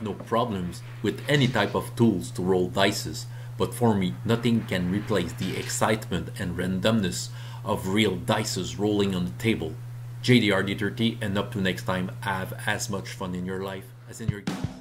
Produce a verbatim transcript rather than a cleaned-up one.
no problems with any type of tools to roll dices, but for me, nothing can replace the excitement and randomness of real dices rolling on the table. J D R D thirty, and up to next time, have as much fun in your life as in your games.